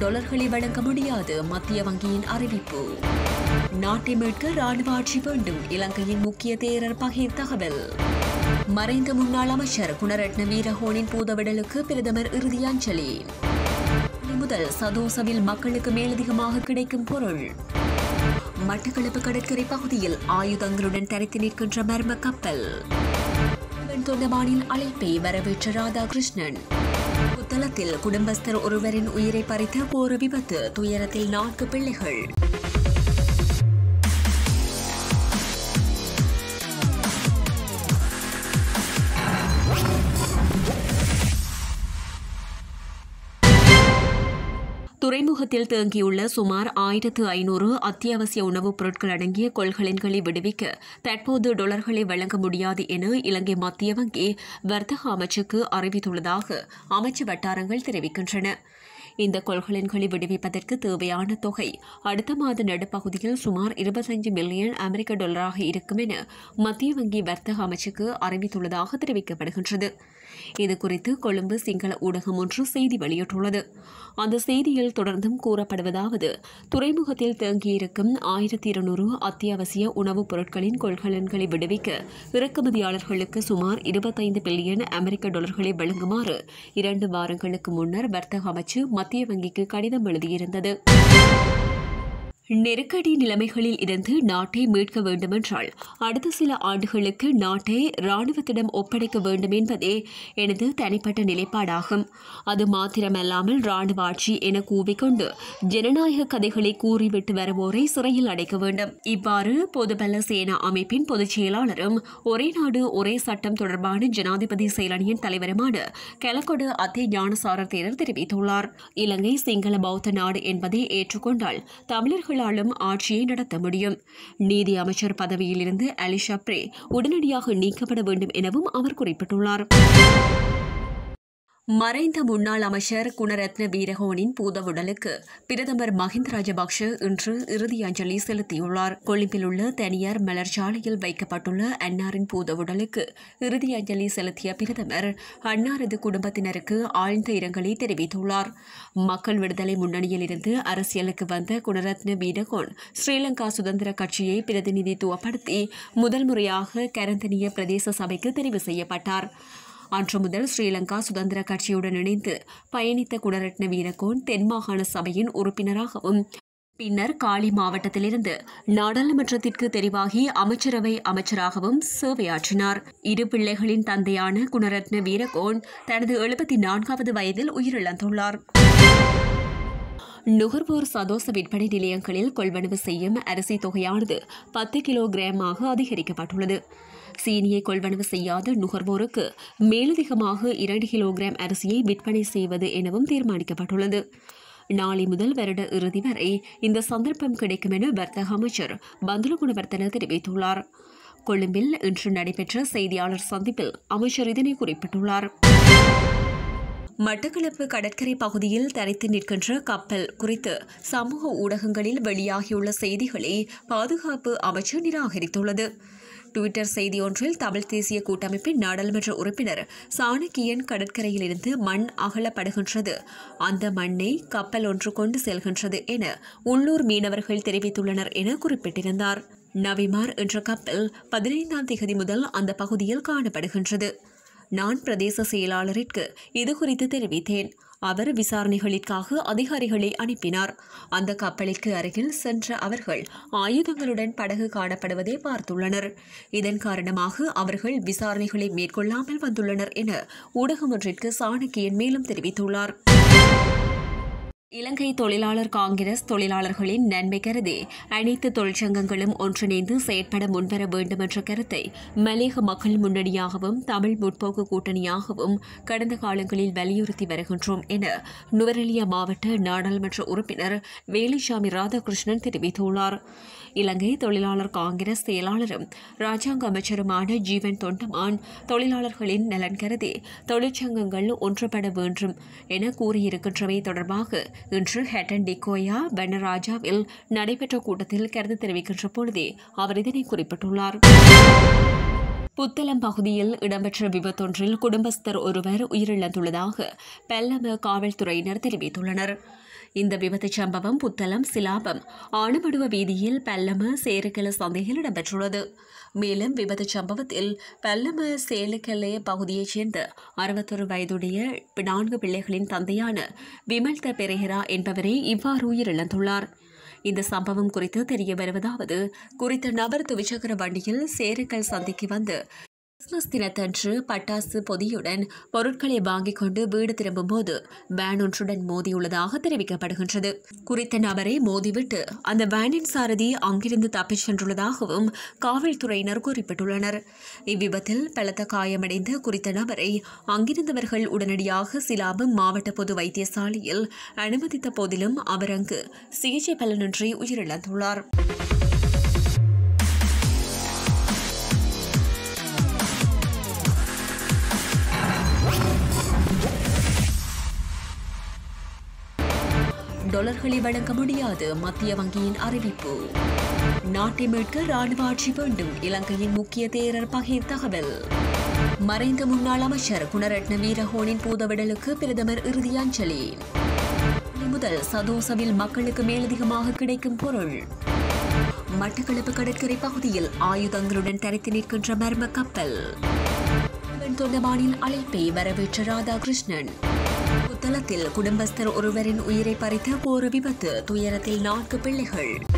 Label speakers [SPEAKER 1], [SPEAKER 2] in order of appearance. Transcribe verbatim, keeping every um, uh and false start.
[SPEAKER 1] டாலர்களை வழங்க முடியாது மத்திய வங்கியின் அறிவிப்பு. நாட்டை மீட்க ராணுவ ஆட்சி வேண்டும் இலங்கையின் முக்கிய தேரர் பகீர் தகவல். மறைந்த முன்னாள் அமைச்சர் குணரட்ன வீரகோனின் பூதவிடலுக்கு பிரதமர் இறுதி அஞ்சலி. முதல் சதோசவில் மக்களுக்கு மேலதிகமாக கிடைக்கும் பொருள். மட்டக்களப்பு கடற்கரை பகுதியில் ஆயுதங்களுடன் தரித்து நிற்கின்ற மர்ம கப்பல். தொண்டமானின் அழைப்பை வரவேற்ற ராதாகிருஷ்ணன். புத்தளத்தில் குடும்பஸ்தர் ஒருவரின் உயிரை பறித்த கோர விபத்து, துயரத்தில் நான்கு பிள்ளைகள். துறைமுகத்தில் தேங்கியுள்ள சுமார் ஆயிரத்து ஐநூறு அத்தியாவசிய உணவுப் பொருட்கள் அடங்கிய கொள்கலன்களை விடுவிக்க தற்போது டாலர்களை வழங்க முடியாது என இலங்கை மத்திய வங்கி வர்த்தக அமைச்சுக்கு அறிவித்துள்ளதாக அமைச்சு வட்டாரங்கள் தெரிவிக்கின்றன. இந்த கொள்கலன்களை விடுவிப்பதற்கு தேவையான தொகை அடுத்த மாத நடுப்பகுதியில் சுமார் இருபத்தஞ்சு மில்லியன் அமெரிக்க டாலராக இருக்கும் என மத்திய வங்கி வர்த்தக அமைச்சுக்கு அறிவித்துள்ளதாக தெரிவிக்கப்படுகின்றது. இதுகுறித்து கொழும்பு சிங்கள ஊடகம் ஒன்று செய்தி வெளியிட்டுள்ளது. அந்த செய்தியில் தொடர்ந்தும் கூறப்படுவதாவது, துறைமுகத்தில் தேங்கியிருக்கும் ஆயிரத்தி இருநூறு அத்தியாவசிய உணவுப் பொருட்களின் கொள்கலன்களை விடுவிக்க இறக்குமதியாளர்களுக்கு சுமார் இருபத்தைந்து பில்லியன் அமெரிக்க டாலர்களை வழங்குமாறு இரண்டு வாரங்களுக்கு முன்னர் வர்த்தக அமைச்சு மத்திய வங்கிக்கு கடிதம் எழுதியிருந்தது. நெருக்கடி நிலைமைகளில் இருந்து நாட்டை மீட்க வேண்டுமென்றால் அடுத்த சில ஆண்டுகளுக்கு நாட்டை ராணுவத்திடம் ஒப்படைக்க வேண்டும் என்பதே எனது தனிப்பட்ட நிலைப்பாடாகும். அது மாத்திரமல்லாமல் ராணுவ ஆட்சி என கூவிக்கொண்டு ஜனநாயக கதைகளை கூறிவிட்டு வருவோரை சிறையில் அடைக்க வேண்டும். இவ்வாறு பொதுபல சேனா அமைப்பின் பொதுச் செயலாளரும் ஒரே நாடு ஒரே சட்டம் தொடர்பான ஜனாதிபதி செயலணியின் தலைவருமான கெலகொட அத்தே ஞானசார தேரர் தெரிவித்துள்ளார். இலங்கை சிங்கள பௌத்த நாடு என்பதை ஏற்றுக்கொண்டால் தமிழர்கள் ஆட்சியை நடத்த முடியும். நீதி அமைச்சர் பதவியில் இருந்து அலி ஷப்ரே உடனடியாக நீக்கப்பட வேண்டும் எனவும் அவர் குறிப்பிட்டுள்ளார். மறைந்த முன்னாள் அமைச்சர் குணரத்ன வீரகோனின் பூதவுடலுக்கு பிரதமர் மஹிந்த ராஜபக்ஷ இன்று இறுதி அஞ்சலி செலுத்தியுள்ளார். கொழும்பில் உள்ள தனியார் மலர்ச்சாலையில் வைக்கப்பட்டுள்ள அன்னாரின் பூதவுடலுக்கு இறுதி அஞ்சலி செலுத்திய பிரதமர் அன்னாரது குடும்பத்தினருக்கு ஆழ்ந்த இரங்கலை தெரிவித்துள்ளார். மக்கள் விடுதலை முன்னணியில் இருந்து அரசியலுக்கு வந்த குணரத்ன வீரகோன் ஸ்ரீலங்கா சுதந்திர கட்சியை பிரதிநிதித்துவப்படுத்தி முதல் முறையாக கரந்தனிய பிரதேச சபைக்கு தெரிவு செய்யப்பட்டார். அன்று முதல் ஸ்ரீலங்கா சுதந்திர கட்சியுடன் இணைந்து பயணித்த குணரட்ன வீரகோன் தென் மாகாண சபையின் உறுப்பினராகவும் பின்னர் காலி மாவட்டத்திலிருந்து நாடாளுமன்றத்திற்கு தெரிவாகி அமைச்சரவை அமைச்சராகவும் சேவையாற்றினார். இரு பிள்ளைகளின் தந்தையான குணரட்ன வீரகோன் தனது எழுபத்தி நான்காவது வயதில் உயிரிழந்துள்ளார். நுகர்வோர் சதோச விற்பனை நிலையங்களில் கொள்வனவு செய்யும் அரிசி தொகையானது பத்து கிலோகிராமாக அதிகரிக்கப்பட்டுள்ளது. சீனியை கொள்வனவு செய்யாத நுகர்வோருக்கு மேலதிகமாக இரண்டு கிலோகிராம் அரிசியை விற்பனை செய்வது எனவும் தீர்மானிக்கப்பட்டுள்ளது. நாளை முதல் வருட இறுதி வரை இந்த சந்தர்ப்பம் கிடைக்கும் என வர்த்தக அமைச்சர் பந்துல குணவர்த்தன தெரிவித்துள்ளார். கொழும்பில் இன்று நடைபெற்ற செய்தியாளர் சந்திப்பில் அமைச்சர் இதனை குறிப்பிட்டுள்ளார். மட்டக்களப்பு கடற்கரை பகுதியில் தரித்து நிற்கின்ற கப்பல் குறித்து சமூக ஊடகங்களில் வெளியாகியுள்ள செய்திகளை பாதுகாப்பு அமைச்சு நிராகரித்துள்ளது. டுவிட்டர் செய்தி ஒன்றில் தமிழ் தேசிய கூட்டமைப்பின் நாடாளுமன்ற உறுப்பினர் சாணக்கியன் கடற்கரையிலிருந்து மண் அகலப்படுகின்றது, அந்த மண்ணை கப்பல் ஒன்று கொண்டு செல்கின்றது என உள்ளூர் மீனவர்கள் தெரிவித்துள்ளனர் என குறிப்பிட்டிருந்தார். நவிமார் என்ற கப்பல் பதினைந்தாம் தேதி முதல் அந்த பகுதியில் காணப்படுகின்றது. நான் பிரதேச செயலாளரிற்கு இதுகுறித்து தெரிவித்தேன். அவர் விசாரணைகளுக்காக அதிகாரிகளை அனுப்பினார். அந்த கப்பலுக்கு அருகில் சென்ற அவர்கள் ஆயுதங்களுடன் படகு காணப்படுவதை பார்த்துள்ளனர். இதன் காரணமாக அவர்கள் விசாரணைகளை மேற்கொள்ளாமல் வந்துள்ளனர் என ஊடகம் ஒன்றிற்கு சாணக்கியன் மேலும் தெரிவித்துள்ளார். இலங்கை தொழிலாளர் காங்கிரஸ் தொழிலாளர்களின் நன்மை கருதி அனைத்து தொழிற்சங்கங்களும் ஒன்றிணைந்து செயற்பட முன்வர வேண்டும் என்ற கருத்தை மலேக மக்கள் முன்னணியாகவும் தமிழ் முற்போக்கு கூட்டணியாகவும் கடந்த காலங்களில் வலியுறுத்தி வருகின்றோம் என நுவரெலியா மாவட்ட நாடாளுமன்ற உறுப்பினர் வேலுச்சாமி ராதாகிருஷ்ணன் தெரிவித்துள்ளார். இலங்கை தொழிலாளர் காங்கிரஸ் செயலாளரும் ராஜாங்க அமைச்சருமான ஜீவன் தொண்டமான் தொழிலாளர்களின் நலன் கருதி தொழிற்சங்கங்கள் ஒன்றுபட வேண்டும் என கூறியிருக்கின்றவை தொடர்பாக இன்று ஹெட்டன் டிகோயா வனராஜாவில் நடைபெற்ற கூட்டத்தில் கருத்து தெரிவிக்கின்ற பொழுதே அவர் இதனை குறிப்பிட்டுள்ளார். புத்தளம் பகுதியில் இடம்பெற்ற விபத்தொன்றில் குடும்பஸ்தர் ஒருவர் உயிரிழந்துள்ளதாக பெல்லம காவல்துறையினர் தெரிவித்துள்ளனர். இந்த விபத்து சம்பவம் புத்தளம் சிலாபம் ஆணுமடுவ வீதியில் பல்லம சேருக்கல சந்தையில் இடம்பெற்றுள்ளது. மேலும் விபத்து சம்பவத்தில் பல்லம சேலுக்கல்லே பகுதியைச் சேர்ந்த அறுபத்தொரு வயதுடைய நான்கு பிள்ளைகளின் தந்தையான விமல்த பெரேரா என்பவரே இவ்வாறு உயிரிழந்துள்ளார். இந்த சம்பவம் குறித்து தெரிய வருவதாவது, குறித்த நபர் துவிச்சக்கர வண்டியில் சேருக்கல் சந்தைக்கு வந்து கிறிஸ்துமஸ் தினத்தன்று பட்டாசு பொதியுடன் பொருட்களை வாங்கிக் கொண்டு வீடு திரும்பும் போது வேன் ஒன்றுடன் மோதியுள்ளதாக தெரிவிக்கப்படுகின்றது. குறித்த நபரை மோதிவிட்டு அந்த வேனின் சாரதி அங்கிருந்து தப்பிச் சென்றுள்ளதாகவும் காவல்துறையினர் குறிப்பிட்டுள்ளனர். இவ்விபத்தில் பலத்த காயமடைந்த குறித்த நபரை அங்கிருந்தவர்கள் உடனடியாக சிலாபம் மாவட்ட பொது வைத்தியசாலையில் அனுமதித்த போதிலும் அவர் அங்கு சிகிச்சை பலனின்றி உயிரிழந்துள்ளார். டாலர்களை வழங்க முடியாது, மத்திய வங்கியின் அறிவிப்பு. நாட்டை மீட்க ராணுவ ஆட்சி வேண்டும், இலங்கையின் முக்கிய தேரர் பகீர் தகவல். மறைந்த முன்னாள் அமைச்சர் குணரட்ன வீரகோனின் பூதவிடலுக்கு பிரதமர் இறுதி அஞ்சலி. முதல் சதோசவில் மக்களுக்கு மேலதிகமாக கிடைக்கும் பொருள். மட்டக்களப்பு கடற்கரை பகுதியில் ஆயுதங்களுடன் தரித்து நிற்கின்ற மர்ம கப்பல். தொண்டமானின் அழைப்பை வரவேற்ற ராதாகிருஷ்ணன். புத்தளத்தில் குடும்பஸ்தர் ஒருவரின் உயிரை பறித்த கோர விபத்து, துயரத்தில் நான்கு பிள்ளைகள்.